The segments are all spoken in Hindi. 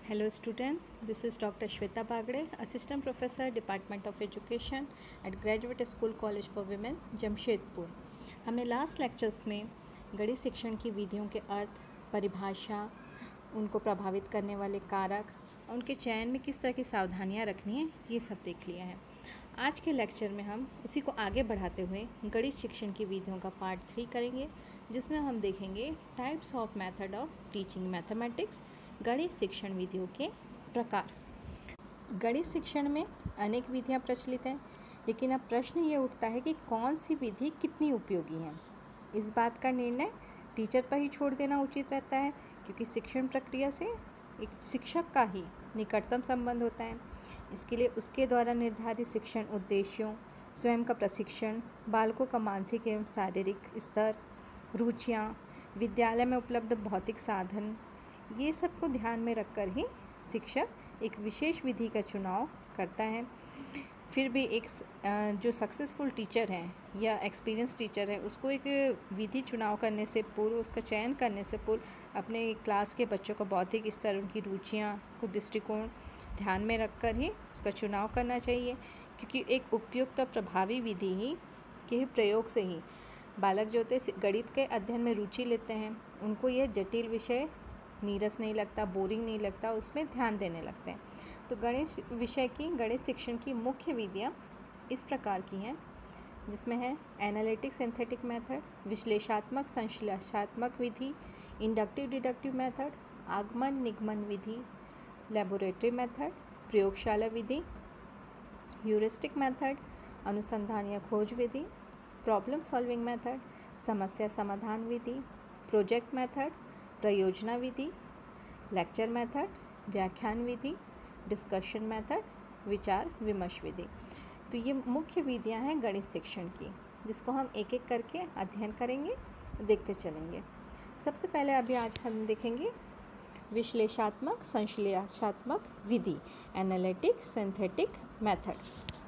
Hello student, this is Dr. Shweta Bagde, Assistant Professor, Department of Education at Graduate School College for Women, Jamshedpur. हमने लास्ट लेक्चर्स में गणित शिक्षण की विधियों के अर्थ, परिभाषा, उनको प्रभावित करने वाले कारक, उनके चयन में किस तरह की सावधानियां रखनी है, ये सब देख लिया है। आज के लेक्चर में हम उसी को आगे बढ़ाते हुए गणित शिक्षण की विधियों का पार्ट 3 करेंगे, जिसमें हम देखेंगे types of method of teaching mathematics, गणित शिक्षण विधियों के प्रकार। गणित शिक्षण में अनेक विधियां प्रचलित हैं, लेकिन अब प्रश्न ये उठता है कि कौन सी विधि कितनी उपयोगी है। इस बात का निर्णय टीचर पर ही छोड़ देना उचित रहता है, क्योंकि शिक्षण प्रक्रिया से एक शिक्षक का ही निकटतम संबंध होता है। इसके लिए उसके द्वारा निर्धारित शिक्षण उद्देश्यों, स्वयं का प्रशिक्षण, बालकों का मानसिक एवं शारीरिक स्तर, रुचियाँ, विद्यालय में उपलब्ध भौतिक साधन, ये सब को ध्यान में रखकर ही शिक्षक एक विशेष विधि का चुनाव करता है। फिर भी एक जो सक्सेसफुल टीचर हैं या एक्सपीरियंस टीचर है, उसको एक विधि चुनाव करने से पूर्व, उसका चयन करने से पूर्व अपने क्लास के बच्चों का बौद्धिक स्तर, उनकी रुचियाँ को दृष्टिकोण ध्यान में रखकर ही उसका चुनाव करना चाहिए, क्योंकि एक उपयुक्त और प्रभावी विधि ही के प्रयोग से ही बालक जो होते गणित के अध्ययन में रुचि लेते हैं, उनको यह जटिल विषय नीरस नहीं लगता, बोरिंग नहीं लगता, उसमें ध्यान देने लगते हैं। तो गणित विषय की, गणित शिक्षण की मुख्य विधियाँ इस प्रकार की हैं, जिसमें है एनालिटिक सिंथेटिक मेथड, विश्लेषणात्मक संश्लेषणात्मक विधि, इंडक्टिव डिडक्टिव मेथड, आगमन निगमन विधि, लेबोरेटरी मेथड, प्रयोगशाला विधि, ह्यूरिस्टिक मेथड, अनुसंधान या खोज विधि, प्रॉब्लम सॉल्विंग मेथड, समस्या समाधान विधि, प्रोजेक्ट मेथड, प्रयोजना विधि, लेक्चर मेथड, व्याख्यान विधि, डिस्कशन मेथड, विचार विमर्श विधि। तो ये मुख्य विधियां हैं गणित शिक्षण की, जिसको हम एक एक करके अध्ययन करेंगे, देखते चलेंगे। सबसे पहले अभी आज हम देखेंगे विश्लेषणात्मक संश्लेषणात्मक विधि, एनालिटिक सिंथेटिक मेथड,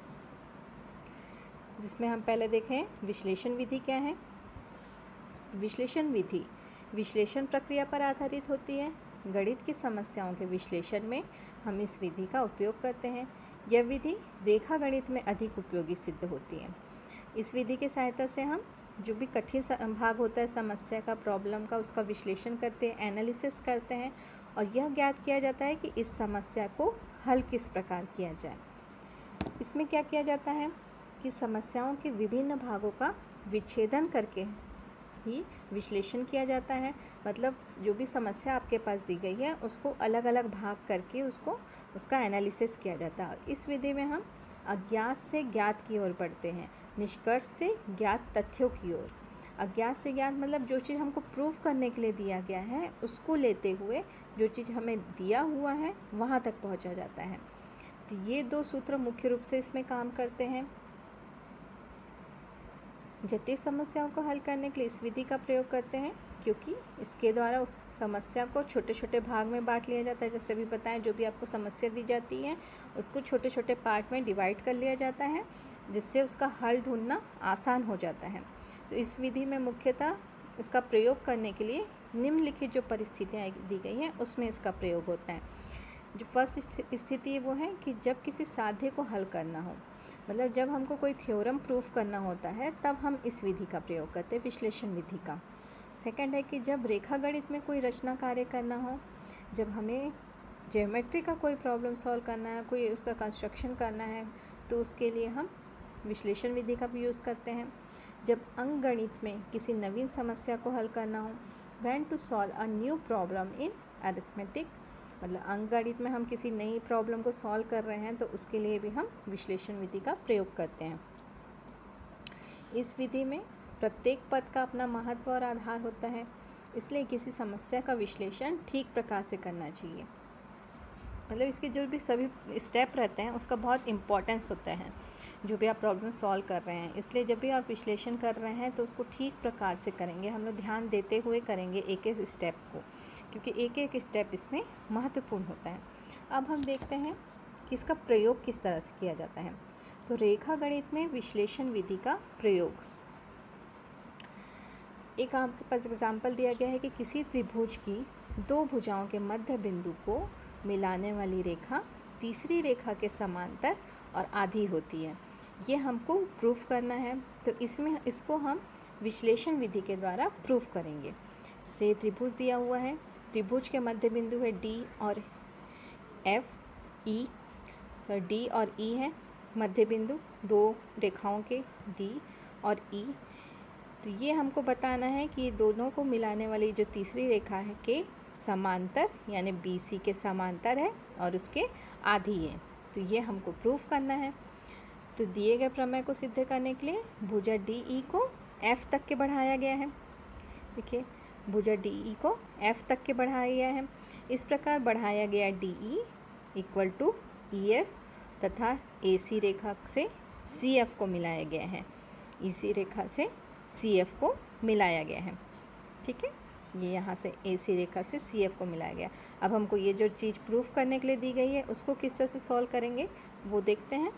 जिसमें हम पहले देखें विश्लेषण विधि क्या है। विश्लेषण विधि विश्लेषण प्रक्रिया पर आधारित होती है। गणित की समस्याओं के विश्लेषण में हम इस विधि का उपयोग करते हैं। यह विधि रेखा गणित में अधिक उपयोगी सिद्ध होती है। इस विधि की सहायता से हम जो भी कठिन भाग होता है समस्या का, प्रॉब्लम का, उसका विश्लेषण करते हैं, एनालिसिस करते हैं, और यह ज्ञात किया जाता है कि इस समस्या को हल किस प्रकार किया जाए। इसमें क्या किया जाता है कि समस्याओं के विभिन्न भागों का विच्छेदन करके ही विश्लेषण किया जाता है। मतलब जो भी समस्या आपके पास दी गई है, उसको अलग अलग भाग करके उसका एनालिसिस किया जाता है। इस विधि में हम अज्ञात से ज्ञात की ओर बढ़ते हैं, निष्कर्ष से ज्ञात तथ्यों की ओर। अज्ञात से ज्ञात मतलब जो चीज़ हमको प्रूफ करने के लिए दिया गया है, उसको लेते हुए जो चीज़ हमें दिया हुआ है वहाँ तक पहुँचा जाता है। तो ये दो सूत्र मुख्य रूप से इसमें काम करते हैं। जटिल समस्याओं को हल करने के लिए इस विधि का प्रयोग करते हैं, क्योंकि इसके द्वारा उस समस्या को छोटे छोटे भाग में बांट लिया जाता है। जैसे भी बताएं, जो भी आपको समस्या दी जाती है उसको छोटे छोटे पार्ट में डिवाइड कर लिया जाता है, जिससे उसका हल ढूंढना आसान हो जाता है। तो इस विधि में मुख्यतः इसका प्रयोग करने के लिए निम्नलिखित जो परिस्थितियाँ दी गई हैं उसमें इसका प्रयोग होता है। जो फर्स्ट स्थिति वो है कि जब किसी साध्य को हल करना हो, मतलब जब हमको कोई थ्योरम प्रूफ करना होता है, तब हम इस विधि का प्रयोग करते हैं, विश्लेषण विधि का। सेकंड है कि जब रेखा गणित में कोई रचना कार्य करना हो, जब हमें ज्योमेट्री का कोई प्रॉब्लम सॉल्व करना है, कोई उसका कंस्ट्रक्शन करना है, तो उसके लिए हम विश्लेषण विधि का भी यूज़ करते हैं। जब अंक गणित में किसी नवीन समस्या को हल करना हो, when to solve a new problem in arithmetic, मतलब अंक गणित में हम किसी नई प्रॉब्लम को सॉल्व कर रहे हैं, तो उसके लिए भी हम विश्लेषण विधि का प्रयोग करते हैं। इस विधि में प्रत्येक पद का अपना महत्व और आधार होता है, इसलिए किसी समस्या का विश्लेषण ठीक प्रकार से करना चाहिए। मतलब इसके जो भी सभी स्टेप रहते हैं उसका बहुत इम्पोर्टेंस होता है, जो भी आप प्रॉब्लम सॉल्व कर रहे हैं। इसलिए जब भी आप विश्लेषण कर रहे हैं तो उसको ठीक प्रकार से करेंगे, हम लोग ध्यान देते हुए करेंगे एक एक स्टेप को, क्योंकि एक एक स्टेप इसमें महत्वपूर्ण होता है। अब हम देखते हैं कि इसका प्रयोग किस तरह से किया जाता है। तो रेखा गणित में विश्लेषण विधि का प्रयोग, एक आपके पास एग्जाम्पल दिया गया है कि किसी त्रिभुज की दो भुजाओं के मध्य बिंदु को मिलाने वाली रेखा तीसरी रेखा के समांतर और आधी होती है। ये हमको प्रूफ करना है, तो इसमें इसको हम विश्लेषण विधि के द्वारा प्रूफ करेंगे। से त्रिभुज दिया हुआ है, त्रिभुज के मध्य बिंदु है डी और एफ, ई, डी और ई है मध्य बिंदु दो रेखाओं के, डी और ई। तो ये हमको बताना है कि ये दोनों को मिलाने वाली जो तीसरी रेखा है के समांतर यानी BC के समांतर है और उसके आधी है। तो ये हमको प्रूफ करना है। तो दिए गए प्रमेय को सिद्ध करने के लिए भुजा DE को F तक के बढ़ाया गया है। देखिए, भुजा DE को F तक के बढ़ाया गया है। इस प्रकार बढ़ाया गया DE इक्वल टू EF तथा AC रेखा से CF को मिलाया गया है। इसी रेखा से CF को मिलाया गया है। ठीक है, ये यहाँ से AC रेखा से CF को मिलाया गया। अब हमको ये जो चीज़ प्रूफ करने के लिए दी गई है उसको किस तरह से सॉल्व करेंगे वो देखते हैं।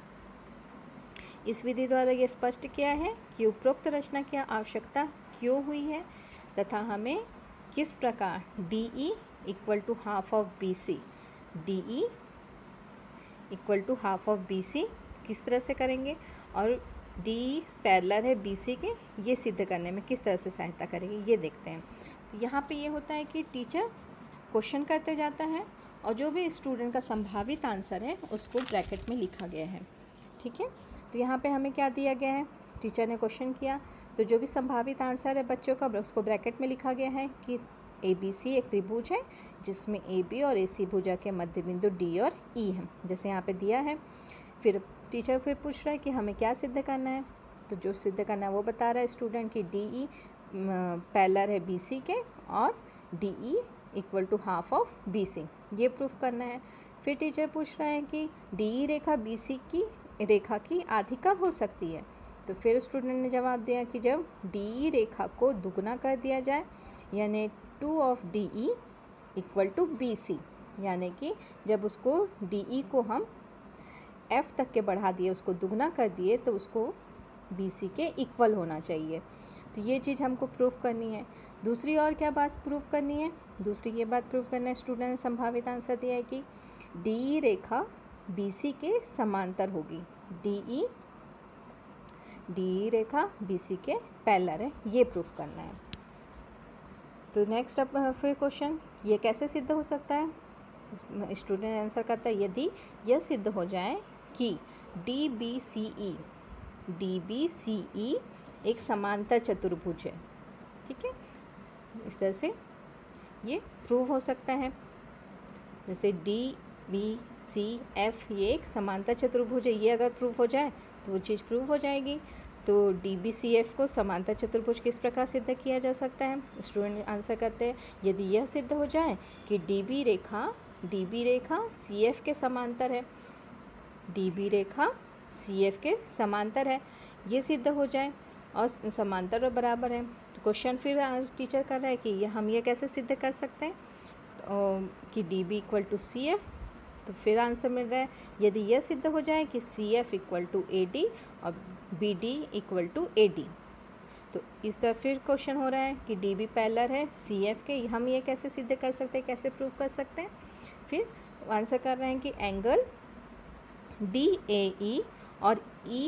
इस विधि द्वारा ये स्पष्ट किया है कि उपरोक्त रचना की आवश्यकता क्यों हुई है तथा हमें किस प्रकार DE equal to half of BC, DE equal to half of BC किस तरह से करेंगे और D पैरेलल है BC के, ये सिद्ध करने में किस तरह से सहायता करेंगे ये देखते हैं। तो यहाँ पे ये होता है कि टीचर क्वेश्चन करते जाता है और जो भी स्टूडेंट का संभावित आंसर है उसको ब्रैकेट में लिखा गया है। ठीक है, तो यहाँ पे हमें क्या दिया गया है, टीचर ने क्वेश्चन किया तो जो भी संभावित आंसर है बच्चों का उसको ब्रैकेट में लिखा गया है कि ABC एक त्रिभुज है जिसमें AB और AC भुजा के मध्य बिंदु D और E है, जैसे यहाँ पे दिया है। फिर टीचर फिर पूछ रहा है कि हमें क्या सिद्ध करना है, तो जो सिद्ध करना है वो बता रहा है स्टूडेंट कि DE पैरेलल है BC के और DE equal to half of BC, ये प्रूफ करना है। फिर टीचर पूछ रहा है कि DE रेखा BC की रेखा की आधी कब हो सकती है, तो फिर स्टूडेंट ने जवाब दिया कि जब DE रेखा को दुगना कर दिया जाए यानी 2 of DE equal to BC, यानी कि जब उसको DE को हम F तक के बढ़ा दिए, उसको दुगना कर दिए तो उसको BC के इक्वल होना चाहिए। तो ये चीज़ हमको प्रूफ करनी है। दूसरी और क्या बात प्रूफ करनी है, दूसरी ये बात प्रूफ करना है, स्टूडेंट ने संभावित आंसर दिया है कि DE रेखा BC के समांतर होगी, DE रेखा BC के पैरेलल है, ये प्रूफ करना है। तो नेक्स्ट अब फिर क्वेश्चन, ये कैसे सिद्ध हो सकता है, स्टूडेंट आंसर करता है यदि यह सिद्ध हो जाए कि DBCE एक समांतर चतुर्भुज है। ठीक है, इस तरह से ये प्रूव हो सकता है। जैसे DBCF ये एक समांतर चतुर्भुज है, ये अगर प्रूव हो जाए तो वो चीज़ प्रूव हो जाएगी। तो DBCF को समांतर चतुर्भुज किस प्रकार सिद्ध किया जा सकता है, स्टूडेंट आंसर करते हैं यदि यह सिद्ध हो जाए कि DB रेखा CF के समांतर है, DB रेखा CF के समांतर है, ये सिद्ध हो जाए और समांतर और बराबर है। तो क्वेश्चन फिर टीचर कर रहा है कि हम ये कैसे सिद्ध कर सकते हैं कि DB इक्वल टू CF, तो फिर आंसर मिल रहा है यदि यह सिद्ध हो जाए कि CF इक्वल टू AD और BD इक्वल टू AD। तो इस तरह फिर क्वेश्चन हो रहा है कि DB पैरेलल है CF के, हम ये कैसे सिद्ध कर सकते हैं, कैसे प्रूव कर सकते हैं। फिर आंसर कर रहे हैं कि एंगल DAE और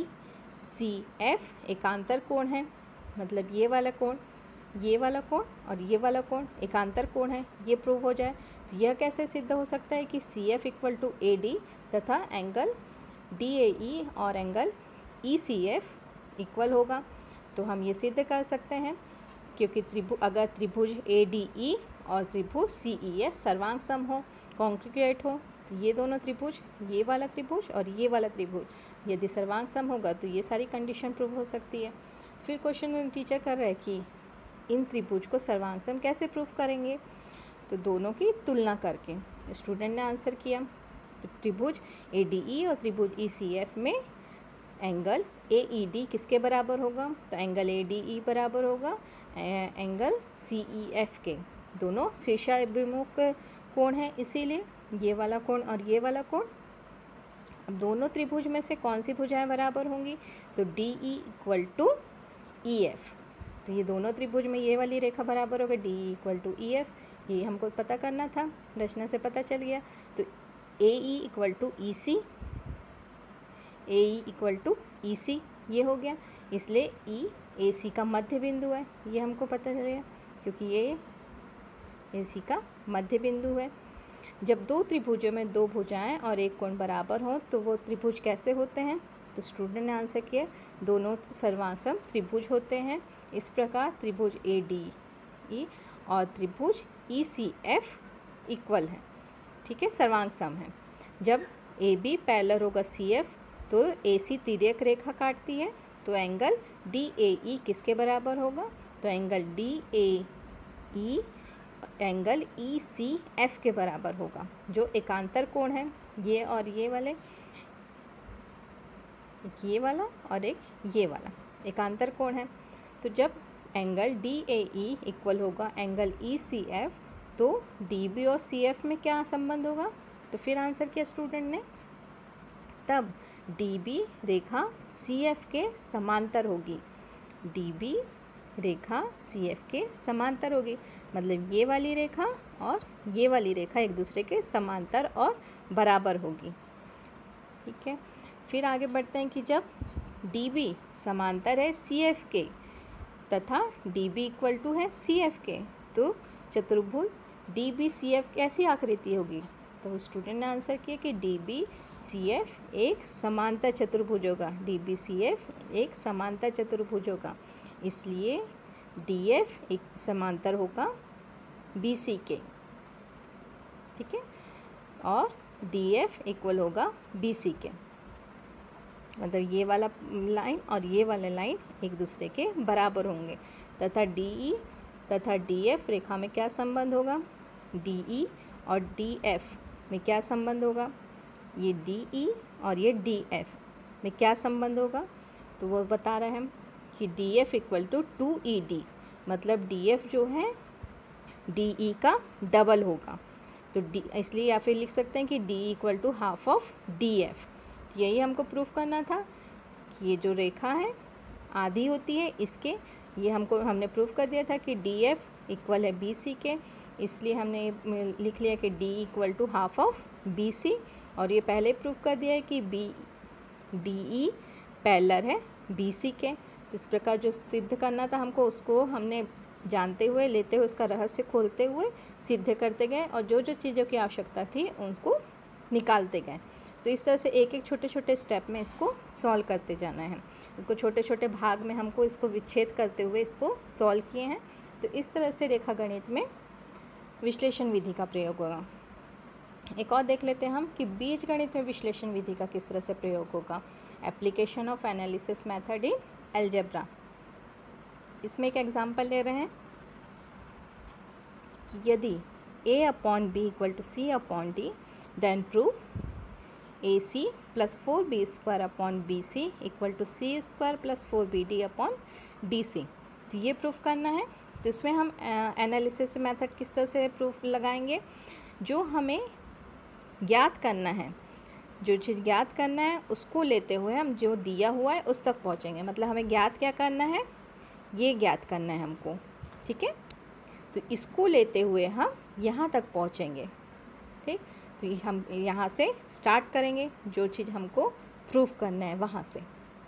ECF एकांतर कोण है, मतलब ये वाला कोण और ये वाला कोण एकांतर कोण है, ये प्रूव हो जाए। तो यह कैसे सिद्ध हो सकता है कि CF इक्वल टू AD तथा एंगल DAE और एंगल ECF इक्वल होगा। तो हम ये सिद्ध कर सकते हैं क्योंकि अगर त्रिभुज ADE और त्रिभुज CEF सर्वांग सम हो, कॉन्ग्रुएंट हो, तो ये दोनों त्रिभुज, ये वाला त्रिभुज और ये वाला त्रिभुज यदि सर्वांग सम होगा तो ये सारी कंडीशन प्रूव हो सकती है। फिर क्वेश्चन में टीचर कर रहा है कि इन त्रिभुज को सर्वांग सम कैसे प्रूव करेंगे, तो दोनों की तुलना करके। स्टूडेंट ने आंसर किया तो त्रिभुज ADE और त्रिभुज ECF में एंगल AED किसके बराबर होगा, तो एंगल ADE बराबर होगा एंगल CEF के, दोनों शीर्षाभिमुख कोण है, इसीलिए ये वाला कोण और ये वाला कोण। अब दोनों त्रिभुज में से कौन सी भुजाएं बराबर होंगी, तो DE इक्वल टू EF, तो ये दोनों त्रिभुज में ये वाली रेखा बराबर होगी DE इक्वल टू EF, ये हमको पता करना था, रचना से पता चल गया। तो AE equal to EC, AE equal to EC ये हो गया, इसलिए E AC का मध्य बिंदु है, ये हमको पता चल गया क्योंकि ये AC का मध्य बिंदु है। जब दो त्रिभुजों में दो भुजाएं और एक कोण बराबर हों तो वो त्रिभुज कैसे होते हैं? तो स्टूडेंट ने आंसर किया, दोनों सर्वांगसम त्रिभुज होते हैं। इस प्रकार त्रिभुज ADE और त्रिभुज ECF इक्वल है, ठीक है, सर्वांगसम है। जब AB पैरेलल होगा CF तो AC तिर्यक रेखा काटती है, तो एंगल DAE किसके बराबर होगा? तो एंगल DAE एंगल ECF के बराबर होगा, जो एकांतर कोण है, ये और ये वाले, एक ये वाला और एक ये वाला एकांतर कोण है। तो जब एंगल DAE इक्वल होगा एंगल ECF तो DB और CF में क्या संबंध होगा? तो फिर आंसर किया स्टूडेंट ने, तब DB रेखा CF के समांतर होगी, DB रेखा CF के समांतर होगी, मतलब ये वाली रेखा और ये वाली रेखा एक दूसरे के समांतर और बराबर होगी, ठीक है। फिर आगे बढ़ते हैं कि जब DB समांतर है CF के तथा DB इक्वल टू है CF के, तो चतुर्भुज DBCF कैसी आकृति होगी? तो स्टूडेंट ने आंसर किया कि DBCF एक समांतर चतुर्भुज होगा, DBCF एक समांतर चतुर्भुज होगा, इसलिए DF एक समांतर होगा BC के, ठीक है, और DF इक्वल होगा BC के, मतलब ये वाला लाइन और ये वाला लाइन एक दूसरे के बराबर होंगे, तथा DE तथा DF रेखा में क्या संबंध होगा? DE और DF में क्या संबंध होगा? ये DE और ये DF में क्या संबंध होगा? तो वो बता रहे हैं कि DF इक्वल टू 2ED, मतलब DF जो है DE का डबल होगा, तो D इसलिए या फिर लिख सकते हैं कि DE equal to half of DF। यही हमको प्रूफ करना था कि ये जो रेखा है आधी होती है इसके, ये हमने प्रूफ कर दिया था कि DF इक्वल है BC के, इसलिए हमने लिख लिया कि DE equal to half of BC, और ये पहले प्रूफ कर दिया है कि DE पैरेलल है BC के। इस प्रकार जो सिद्ध करना था हमको, उसको हमने जानते हुए, लेते हुए, उसका रहस्य खोलते हुए सिद्ध करते गए, और जो जो चीज़ों की आवश्यकता थी उनको निकालते गए। तो इस तरह से एक एक छोटे छोटे स्टेप में इसको सॉल्व करते जाना है, इसको छोटे छोटे भाग में हमको इसको विच्छेद करते हुए इसको सॉल्व किए हैं। तो इस तरह से रेखा गणित में विश्लेषण विधि का प्रयोग होगा। एक और देख लेते हैं हम कि बीज गणित में विश्लेषण विधि का किस तरह से प्रयोग होगा। Application of analysis method in algebra, इसमें एक एग्जाम्पल ले रहे हैं कि यदि A upon B equal to C upon D then prove AC plus 4B square upon BC equal to C square plus 4BD upon DC, तो ये प्रूफ करना है। तो इसमें हम एनालिसिस मेथड किस तरह से प्रूफ लगाएंगे? जो हमें ज्ञात करना है, जो चीज़ ज्ञात करना है उसको लेते हुए हम जो दिया हुआ है उस तक पहुँचेंगे, मतलब हमें ज्ञात क्या करना है? ये ज्ञात करना है हमको, ठीक है। तो इसको लेते हुए हम यहाँ तक पहुँचेंगे, ठीक। तो हम यहाँ से स्टार्ट करेंगे, जो चीज़ हमको प्रूफ करना है वहाँ से।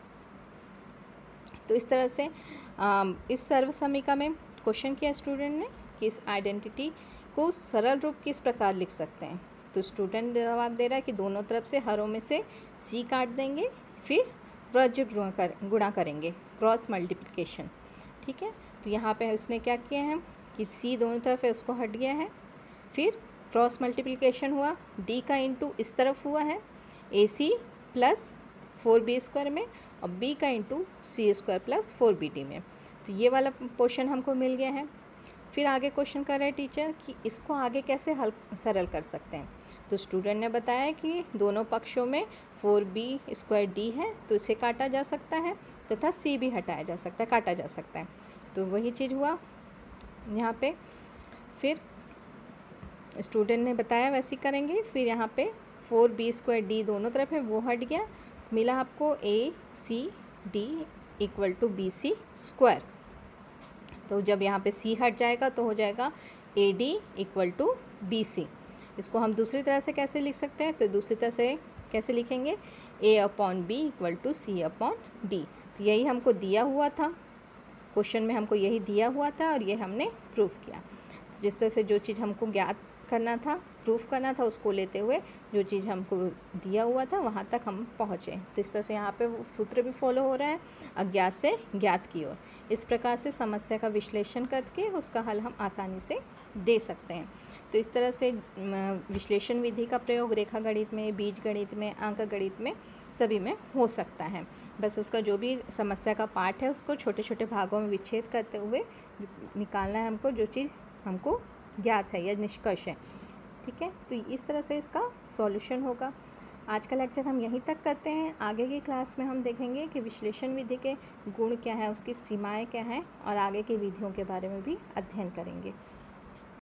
तो इस तरह से इस सर्व समीकरण में क्वेश्चन किया स्टूडेंट ने कि इस आइडेंटिटी को सरल रूप किस प्रकार लिख सकते हैं। तो स्टूडेंट जवाब दे रहा है कि दोनों तरफ से हरों में से C काट देंगे, फिर प्रज्य गुणा करेंगे, क्रॉस मल्टीप्लिकेशन, ठीक है। तो यहाँ पे उसने क्या किया है कि C दोनों तरफ है उसको हट गया है, फिर क्रॉस मल्टीप्लिकेशन हुआ, D का इंटू इस तरफ हुआ है AC प्लस 4B स्क्वायर में, और B का into C square plus 4BD में। तो ये वाला पोर्शन हमको मिल गया है। फिर आगे क्वेश्चन कर रहे हैं टीचर कि इसको आगे कैसे सरल कर सकते हैं। तो स्टूडेंट ने बताया कि दोनों पक्षों में 4B स्क्वायर D है, तो इसे काटा जा सकता है, तथा C भी हटाया जा सकता है, काटा जा सकता है। तो वही चीज़ हुआ यहाँ पे। फिर स्टूडेंट ने बताया वैसे करेंगे। फिर यहाँ पे 4B स्क्वायर D दोनों तरफ है, वो हट गया, मिला आपको ACD equal to BC square. तो जब यहाँ पे C हट जाएगा तो हो जाएगा AD इक्वल टू BC। इसको हम दूसरी तरह से कैसे लिख सकते हैं, तो दूसरी तरह से कैसे लिखेंगे, A/B इक्वल टू C/D। तो यही हमको दिया हुआ था, क्वेश्चन में हमको यही दिया हुआ था और ये हमने प्रूफ किया। तो जिस तरह से जो चीज़ हमको ज्ञात करना था, प्रूफ करना था, उसको लेते हुए जो चीज़ हमको दिया हुआ था वहाँ तक हम पहुँचे। तो इस तरह से यहाँ पे सूत्र भी फॉलो हो रहा है, अज्ञात से ज्ञात की ओर। इस प्रकार से समस्या का विश्लेषण करके उसका हल हम आसानी से दे सकते हैं। तो इस तरह से विश्लेषण विधि का प्रयोग रेखा गणित में, बीज गणित में, अंक गणित में सभी में हो सकता है। बस उसका जो भी समस्या का पार्ट है उसको छोटे छोटे भागों में विच्छेद करते हुए निकालना है हमको, जो चीज़ हमको ज्ञात है या निष्कर्ष है। ठीक है, तो इस तरह से इसका सॉल्यूशन होगा। आज का लेक्चर हम यहीं तक करते हैं। आगे की क्लास में हम देखेंगे कि विश्लेषण विधि के गुण क्या है, उसकी सीमाएं क्या हैं, और आगे की विधियों के बारे में भी अध्ययन करेंगे।